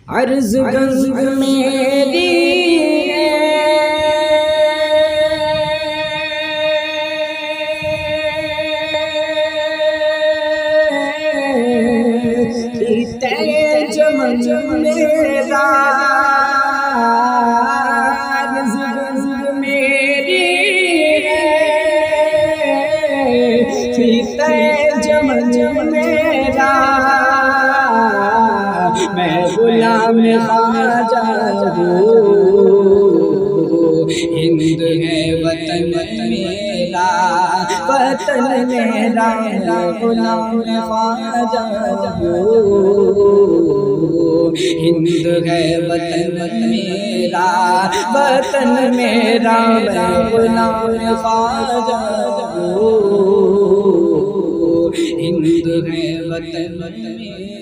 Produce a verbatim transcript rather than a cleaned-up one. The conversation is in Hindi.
अर्ज़ गंज मेरी तेज मंज मेरा, अर्ज़ गंज मेरी तेज मंज मेरा, मैं गुलाम ख्वाजा हूँ। हिंद है वतन मेरा, वतन मेरा, गुलाम ख्वाजा हूँ। हिंद है वतन मेरा, वतन मेरा, मैं गुलाम ख्वाजा हूँ। हिंद है वतन मेरा।